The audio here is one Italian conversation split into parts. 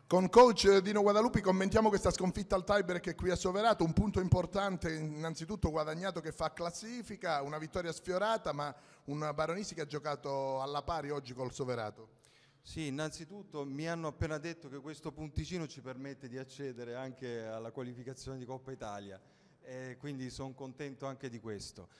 Con coach Dino Guadalupi commentiamo questa sconfitta al tiebreak qui a Soverato, un punto importante innanzitutto guadagnato che fa classifica, una vittoria sfiorata ma un Baronissi che ha giocato alla pari oggi col Soverato. Sì, innanzitutto mi hanno appena detto che questo punticino ci permette di accedere anche alla qualificazione di Coppa Italia e quindi sono contento anche di questo.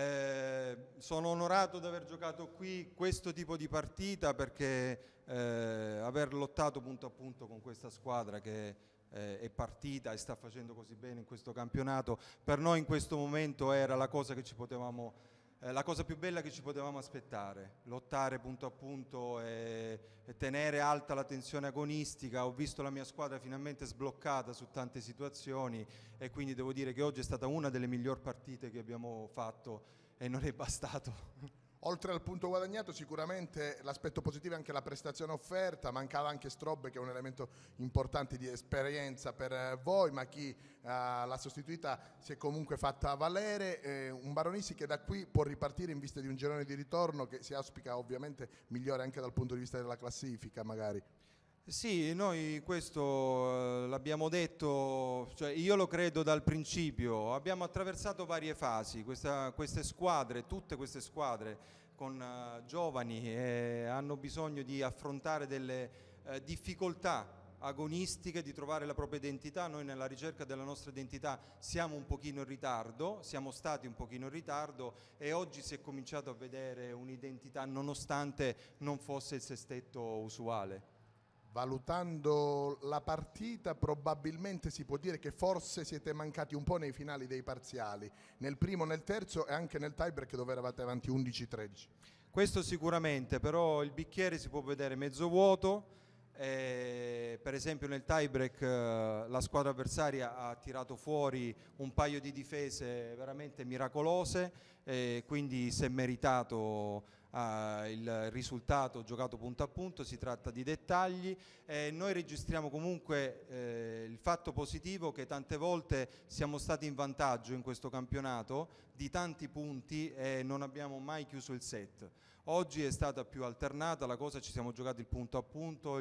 Sono onorato di aver giocato qui questo tipo di partita perché aver lottato punto a punto con questa squadra che è partita e sta facendo così bene in questo campionato, per noi in questo momento era la cosa che ci potevamo la cosa più bella che ci potevamo aspettare, lottare punto a punto e tenere alta la tensione agonistica. Ho visto la mia squadra finalmente sbloccata su tante situazioni e quindi devo dire che oggi è stata una delle migliori partite che abbiamo fatto e non è bastato. Oltre al punto guadagnato sicuramente l'aspetto positivo è anche la prestazione offerta, mancava anche Strobe che è un elemento importante di esperienza per voi, ma chi l'ha sostituita si è comunque fatta valere, un Baronissi che da qui può ripartire in vista di un girone di ritorno che si auspica ovviamente migliore anche dal punto di vista della classifica magari. Sì, noi questo l'abbiamo detto, cioè io lo credo dal principio, abbiamo attraversato varie fasi, queste squadre, tutte queste squadre con giovani hanno bisogno di affrontare delle difficoltà agonistiche, di trovare la propria identità. Noi nella ricerca della nostra identità siamo un pochino in ritardo, siamo stati un pochino in ritardo e oggi si è cominciato a vedere un'identità nonostante non fosse il sestetto usuale. Valutando la partita probabilmente si può dire che forse siete mancati un po' nei finali dei parziali, nel primo, nel terzo e anche nel tiebreak dove eravate avanti 11-13. Questo sicuramente, però il bicchiere si può vedere mezzo vuoto. Per esempio nel tiebreak la squadra avversaria ha tirato fuori un paio di difese veramente miracolose, quindi si è meritato il risultato giocato punto a punto. Si tratta di dettagli. Noi registriamo comunque il fatto positivo che tante volte siamo stati in vantaggio in questo campionato di tanti punti e non abbiamo mai chiuso il set. Oggi è stata più alternata la cosa, ci siamo giocati il punto a punto,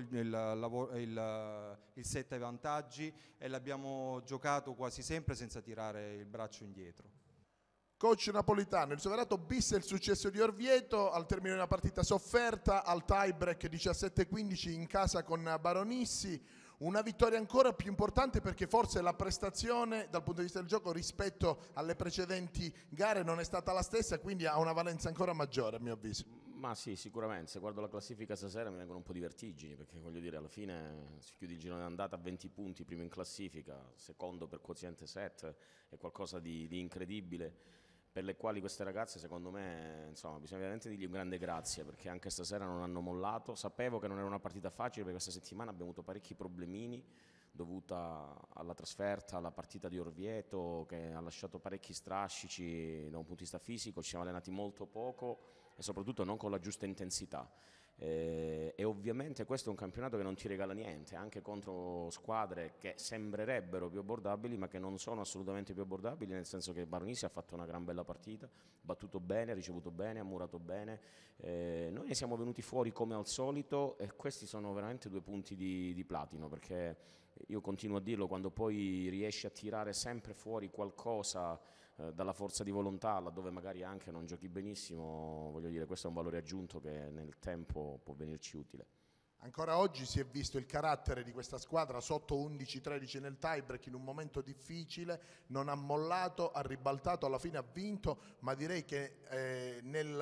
il set ai vantaggi e l'abbiamo giocato quasi sempre senza tirare il braccio indietro. Coach Napolitano, il Soverato bis il successo di Orvieto al termine di una partita sofferta, al tiebreak 17-15 in casa con Baronissi, una vittoria ancora più importante perché forse la prestazione dal punto di vista del gioco rispetto alle precedenti gare non è stata la stessa, quindi ha una valenza ancora maggiore a mio avviso. Ma sì, sicuramente, se guardo la classifica stasera mi vengono un po' di vertigini, perché voglio dire, alla fine si chiude il girone d'andata a 20 punti, primo in classifica, secondo per quoziente 7, è qualcosa di incredibile, per le quali queste ragazze secondo me, insomma, bisogna veramente dirgli un grande grazie, perché anche stasera non hanno mollato. Sapevo che non era una partita facile, perché questa settimana abbiamo avuto parecchi problemini dovuta alla trasferta, alla partita di Orvieto che ha lasciato parecchi strascici da un punto di vista fisico, ci siamo allenati molto poco e soprattutto non con la giusta intensità. E ovviamente questo è un campionato che non ti regala niente, anche contro squadre che sembrerebbero più abbordabili ma che non sono assolutamente più abbordabili, nel senso che Baronissi ha fatto una gran bella partita, battuto bene, ricevuto bene, ha murato bene, noi ne siamo venuti fuori come al solito e questi sono veramente due punti di platino, perché io continuo a dirlo, quando poi riesci a tirare sempre fuori qualcosa dalla forza di volontà, laddove magari anche non giochi benissimo, voglio dire, questo è un valore aggiunto che nel tempo può venirci utile. Ancora oggi si è visto il carattere di questa squadra sotto 11-13 nel tiebreak in un momento difficile, non ha mollato, ha ribaltato, alla fine ha vinto, ma direi che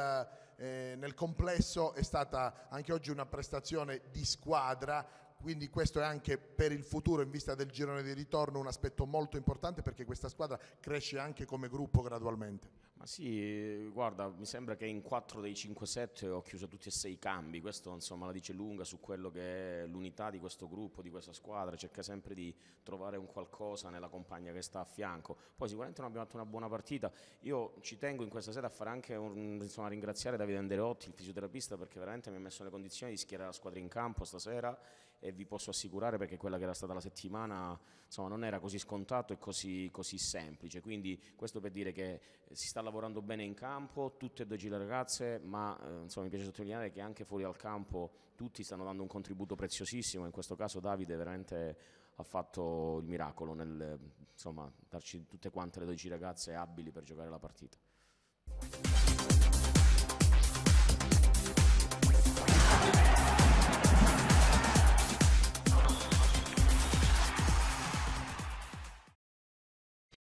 nel complesso è stata anche oggi una prestazione di squadra, quindi questo è anche per il futuro in vista del girone di ritorno un aspetto molto importante perché questa squadra cresce anche come gruppo gradualmente. Ma sì, guarda, mi sembra che in 4 dei 5 set ho chiuso tutti e 6 cambi, questo insomma la dice lunga su quello che è l'unità di questo gruppo, di questa squadra, cerca sempre di trovare un qualcosa nella compagna che sta a fianco. Poi sicuramente non abbiamo fatto una buona partita, io ci tengo in questa sera a fare anche insomma, ringraziare Davide Anderotti, il fisioterapista, perché veramente mi ha messo nelle condizioni di schierare la squadra in campo stasera e vi posso assicurare, perché quella che era stata la settimana, insomma, non era così scontato e così semplice, quindi questo per dire che si sta lavorando bene in campo, tutte e 12 le ragazze, ma insomma, mi piace sottolineare che anche fuori al campo tutti stanno dando un contributo preziosissimo. In questo caso Davide veramente ha fatto il miracolo nel, insomma, darci tutte quante le 12 ragazze abili per giocare la partita.